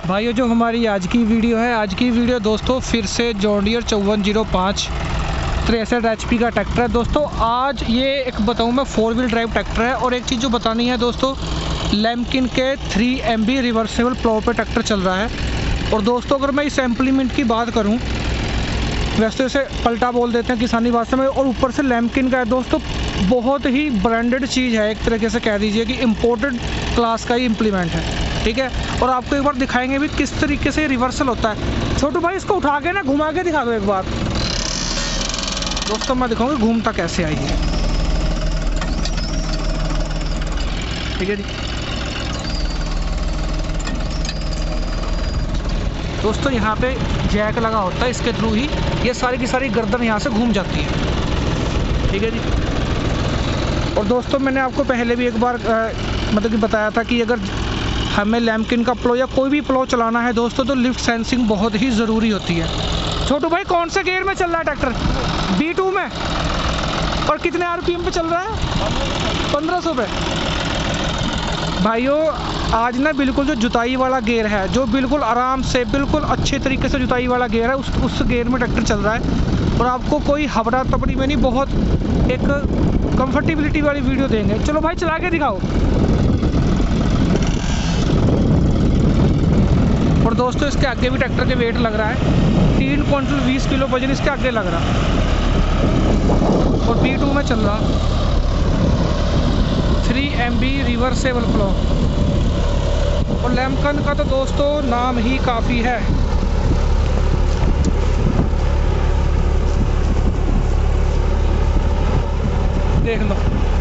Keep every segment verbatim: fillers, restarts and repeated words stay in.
भाइयों, जो हमारी आज की वीडियो है, आज की वीडियो दोस्तों फिर से जॉन डियर चौवन जीरो पाँच तिरसठ एच पी का ट्रैक्टर है। दोस्तों आज ये एक बताऊँ मैं फोर व्हील ड्राइव ट्रैक्टर है। और एक चीज़ जो बतानी है दोस्तों, लैम्किन के three M B reversible plough पे ट्रैक्टर चल रहा है। और दोस्तों अगर मैं इस इम्प्लीमेंट की बात करूँ, वैसे इसे पलटा बोल देते हैं किसानी भाषा में, और ऊपर से लैम्किन का है दोस्तों। बहुत ही ब्रांडेड चीज़ है, एक तरीके से कह दीजिए कि इम्पोर्टेड क्लास का ही इम्प्लीमेंट है, ठीक है। और आपको एक बार दिखाएंगे भी किस तरीके से रिवर्सल होता है। छोटू भाई इसको उठा के ना घुमा के दिखा दो एक बार दोस्तों, मैं दिखाऊंगा घूमता कैसे आई है, ठीक है जी। दोस्तों यहाँ पे जैक लगा होता है, इसके थ्रू ही ये सारी की सारी गर्दन यहाँ से घूम जाती है, ठीक है जी। और दोस्तों मैंने आपको पहले भी एक बार आ, मतलब कि बताया था कि अगर हमें लैम्किन का प्लो या कोई भी प्लो चलाना है दोस्तों, तो लिफ्ट सेंसिंग बहुत ही ज़रूरी होती है। छोटू भाई कौन से गियर में चल रहा है ट्रैक्टर? बी टू में। और कितने आरपीएम पे चल रहा है? पंद्रह सौ पे। भाइयों आज ना बिल्कुल जो जुताई वाला गियर है, जो बिल्कुल आराम से बिल्कुल अच्छे तरीके से जुताई वाला गियर है, उस उस गियर में ट्रैक्टर चल रहा है। और आपको कोई हबड़ा तबड़ी में नहीं, बहुत एक कंफर्टेबिलिटी वाली वीडियो देंगे। चलो भाई चला के दिखाओ। और दोस्तों इसके आगे भी ट्रैक्टर के वेट लग रहा है, तीन क्विंटल बीस किलो वजन इसके आगे लग रहा और बी टू में चल रहा। Three M B reversible plough. और लैम्किन का तो दोस्तों नाम ही काफ़ी है। देख लो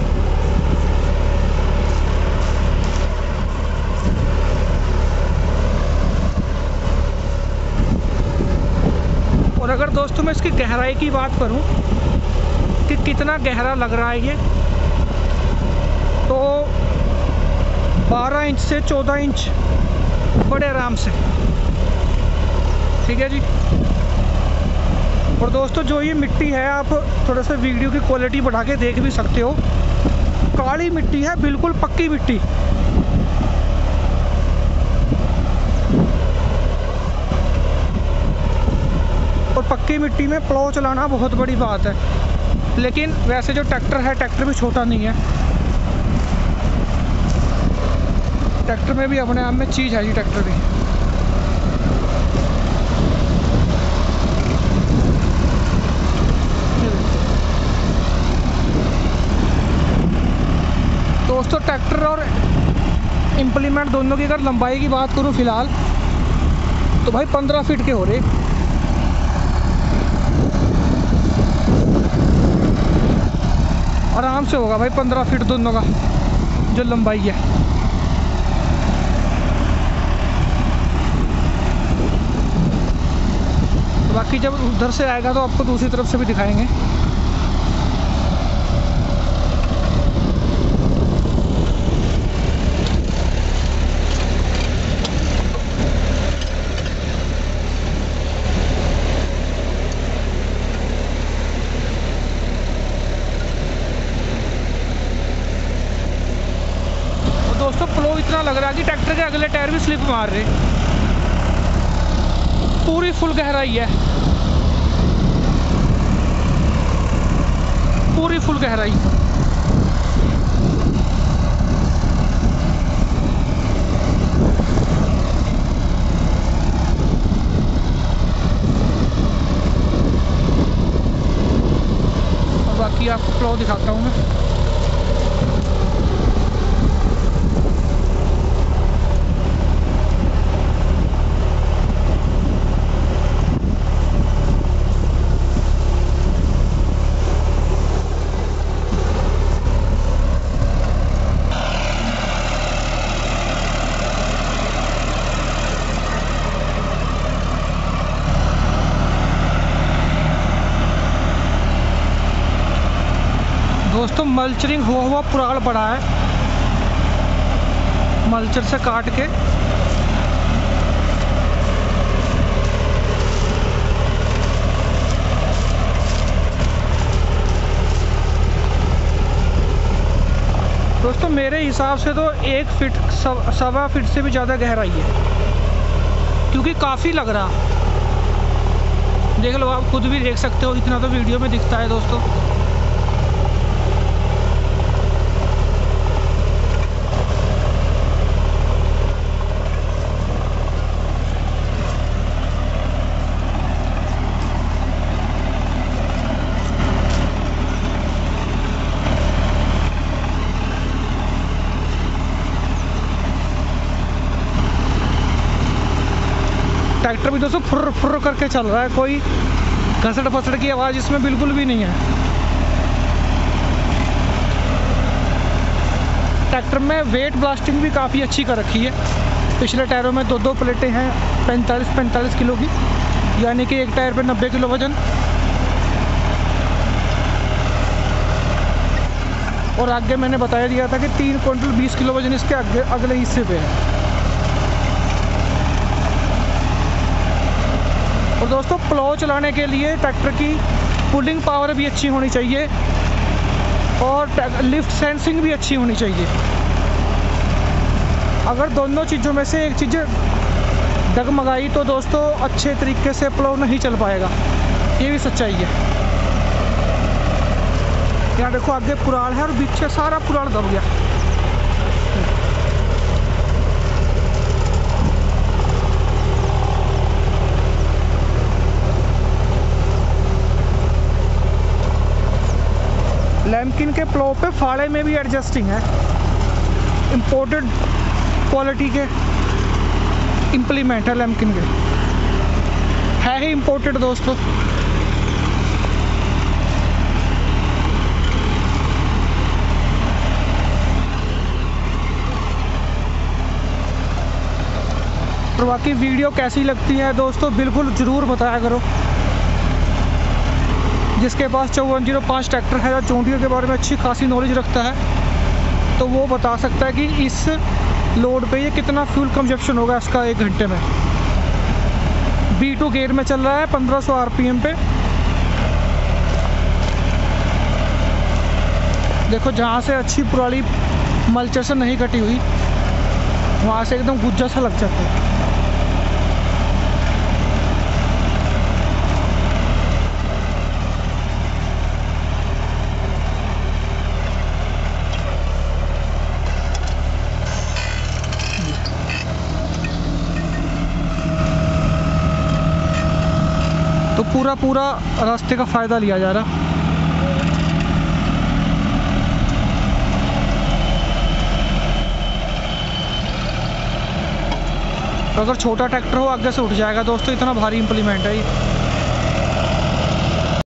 और अगर दोस्तों मैं इसकी गहराई की बात करूं कि कितना गहरा लग रहा है ये, तो बारह इंच से चौदह इंच बड़े आराम से, ठीक है जी। और दोस्तों जो ये मिट्टी है, आप थोड़ा सा वीडियो की क्वालिटी बढ़ा के देख भी सकते हो, काली मिट्टी है, बिल्कुल पक्की मिट्टी। और पक्की मिट्टी में प्लो चलाना बहुत बड़ी बात है। लेकिन वैसे जो ट्रैक्टर है, ट्रैक्टर भी छोटा नहीं है, ट्रैक्टर में भी अपने आप में चीज़ है जी, ट्रैक्टर भी। दोस्तों ट्रैक्टर और इम्प्लीमेंट दोनों की अगर लंबाई की बात करूं फिलहाल, तो भाई पंद्रह फीट के हो रहे। आराम से होगा भाई पंद्रह फीट दोनों का जो लंबाई है। बाकी जब उधर से आएगा तो आपको दूसरी तरफ से भी दिखाएंगे। दोस्तों प्लो इतना लग रहा है कि ट्रैक्टर के अगले टायर भी स्लिप मार रहे। पूरी फुल गहराई है, पूरी फुल गहराई। और बाकी आपको प्लो दिखाता हूँ मैं। दोस्तों मल्चरिंग हुआ हुआ पुराल पड़ा है, मल्चर से काट के। दोस्तों मेरे हिसाब से तो एक फीट सवा फीट से भी ज़्यादा गहराई है। क्योंकि काफ़ी लग रहा, देख लो आप खुद भी देख सकते हो, इतना तो वीडियो में दिखता है दोस्तों। ट्रैक्टर भी दोस्तों फुर फुर करके चल रहा है, कोई घसड़ फसड़ की आवाज़ इसमें बिल्कुल भी नहीं है। ट्रैक्टर में वेट ब्लास्टिंग भी काफ़ी अच्छी कर रखी है। पिछले टायरों में दो दो प्लेटें हैं पैंतालीस पैंतालीस किलो की, यानी कि एक टायर पे नब्बे किलो वजन। और आगे मैंने बताया दिया था कि तीन क्विंटल बीस किलो वजन इसके आगे अगले हिस्से पे है। और दोस्तों प्लो चलाने के लिए ट्रैक्टर की पुलिंग पावर भी अच्छी होनी चाहिए और लिफ्ट सेंसिंग भी अच्छी होनी चाहिए। अगर दोनों चीज़ों में से एक चीज़ डगमगाई तो दोस्तों अच्छे तरीके से प्लो नहीं चल पाएगा, ये भी सच्चाई है। यहाँ देखो आगे पुराल है और पीछे सारा पुराल दब गया। लैम्किन के प्लो पे फाड़े में भी एडजस्टिंग है, इंपोर्टेड क्वालिटी के इम्प्लीमेंट है लैम्किन के, है ही इंपोर्टेड दोस्तों। और बाकी वीडियो कैसी लगती है दोस्तों बिल्कुल ज़रूर बताया करो। जिसके पास चौवन जीरो पाँच ट्रैक्टर है या जॉन्डियर के बारे में अच्छी खासी नॉलेज रखता है तो वो बता सकता है कि इस लोड पे ये कितना फ्यूल कंजप्शन होगा इसका एक घंटे में। बी टू गेयर में चल रहा है पंद्रह सौ आरपीएम पे। देखो जहाँ से अच्छी पुरानी मल्चर से नहीं कटी हुई वहाँ से एकदम गुज्जा सा लग जाता है। तो पूरा पूरा रास्ते का फ़ायदा लिया जा रहा। अगर छोटा ट्रैक्टर हो आगे से उठ जाएगा दोस्तों, इतना भारी इम्प्लीमेंट है ये।